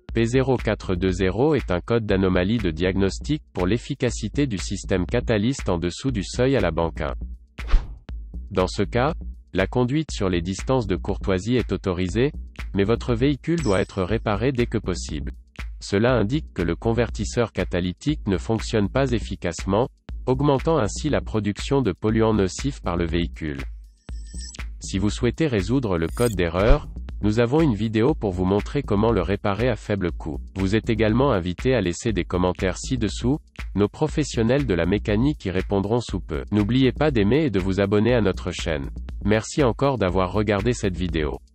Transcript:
P0420 est un code d'anomalie de diagnostic pour l'efficacité du système Catalyst en dessous du seuil à la banque 1. Dans ce cas, la conduite sur les distances de courtoisie est autorisée, mais votre véhicule doit être réparé dès que possible. Cela indique que le convertisseur catalytique ne fonctionne pas efficacement, augmentant ainsi la production de polluants nocifs par le véhicule. Si vous souhaitez résoudre le code d'erreur, nous avons une vidéo pour vous montrer comment le réparer à faible coût. Vous êtes également invité à laisser des commentaires ci-dessous, nos professionnels de la mécanique y répondront sous peu. N'oubliez pas d'aimer et de vous abonner à notre chaîne. Merci encore d'avoir regardé cette vidéo.